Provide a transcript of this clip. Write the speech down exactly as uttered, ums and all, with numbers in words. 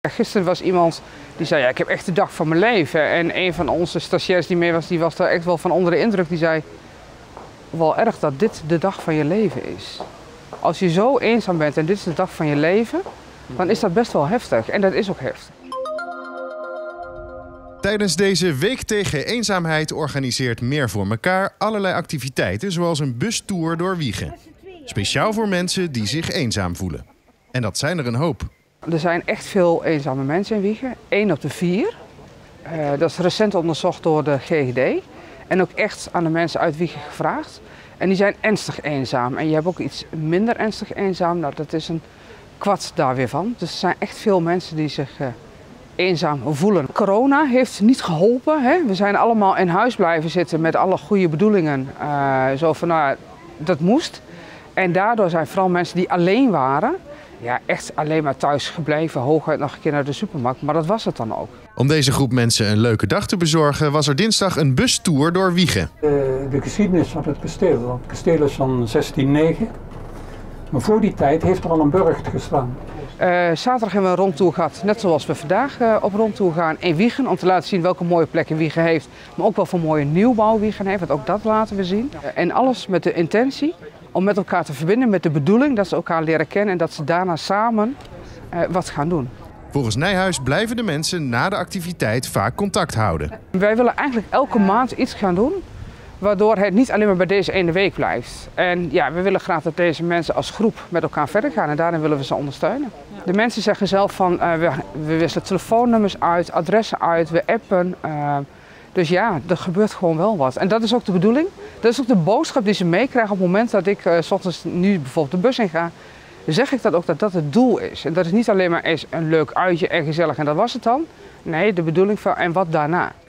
Gisteren was iemand die zei, ja, ik heb echt de dag van mijn leven. En een van onze stagiairs die mee was, die was daar echt wel van onder de indruk. Die zei, wel erg dat dit de dag van je leven is. Als je zo eenzaam bent en dit is de dag van je leven, dan is dat best wel heftig. En dat is ook heftig. Tijdens deze Week tegen Eenzaamheid organiseert Meer voor Mekaar allerlei activiteiten, zoals een bustour door Wijchen. Speciaal voor mensen die zich eenzaam voelen. En dat zijn er een hoop. Er zijn echt veel eenzame mensen in Wijchen. één op de vier. Uh, dat is recent onderzocht door de G G D. En ook echt aan de mensen uit Wijchen gevraagd. En die zijn ernstig eenzaam. En je hebt ook iets minder ernstig eenzaam. Nou, dat is een kwart daar weer van. Dus er zijn echt veel mensen die zich uh, eenzaam voelen. Corona heeft niet geholpen. Hè? We zijn allemaal in huis blijven zitten met alle goede bedoelingen. Uh, zo van, nou, dat moest. En daardoor zijn vooral mensen die alleen waren, ja, echt alleen maar thuis gebleven, hooguit nog een keer naar de supermarkt. Maar dat was het dan ook. Om deze groep mensen een leuke dag te bezorgen was er dinsdag een bustour door Wijchen. De, de geschiedenis van het kasteel. Het kasteel is van zestien negen. Maar voor die tijd heeft er al een burcht gestaan. Uh, zaterdag hebben we een rondtour gehad, net zoals we vandaag uh, op rondtour gaan in Wijchen. Om te laten zien welke mooie plekken Wijchen heeft. Maar ook wel voor mooie nieuwbouw Wijchen heeft, want ook dat laten we zien. Uh, en alles met de intentie om met elkaar te verbinden, met de bedoeling dat ze elkaar leren kennen en dat ze daarna samen uh, wat gaan doen. Volgens Nijhuis blijven de mensen na de activiteit vaak contact houden. Wij willen eigenlijk elke maand iets gaan doen, waardoor het niet alleen maar bij deze ene week blijft. En ja, we willen graag dat deze mensen als groep met elkaar verder gaan en daarin willen we ze ondersteunen. De mensen zeggen zelf van, uh, we, we wisselen telefoonnummers uit, adressen uit, we appen. Uh, Dus ja, er gebeurt gewoon wel wat. En dat is ook de bedoeling. Dat is ook de boodschap die ze meekrijgen op het moment dat ik uh, 's ochtends nu bijvoorbeeld de bus in ga. Dan zeg ik dat ook dat dat het doel is. En dat is niet alleen maar eens een leuk uitje en gezellig en dat was het dan. Nee, de bedoeling van en wat daarna.